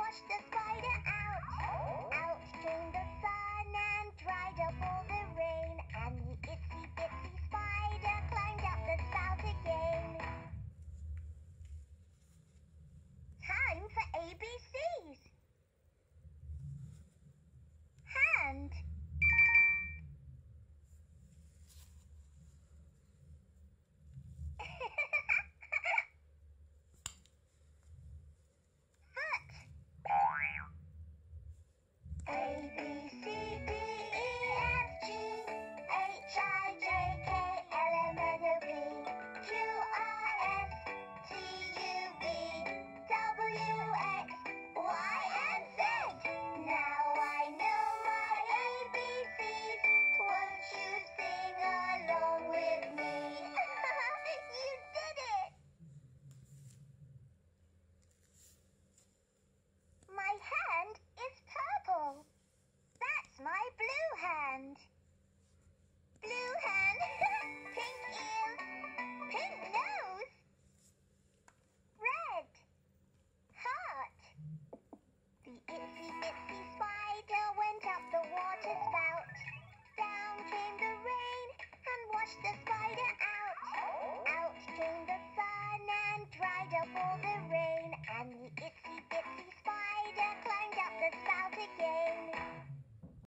washed the spider out. Out came the sun and dried up all the rain, and the itsy bitsy spider climbed up the spout again. Time for ABCs. Hand. Foot. A, B, C, D, E, F, G, H, I, J, K, L, M, N, O, P, Q, R, S, T, U, V, W, X, Y, and Z. Now I know my ABCs. Won't you sing along with me? You did it! My hand is purple. That's my blue hand. Blue hand. Pink ears. Pink nose. Red. Heart. The itsy bitsy spider went up the water spout. Down came the rain and washed the spider out. Out came the sun and dried up all the rain.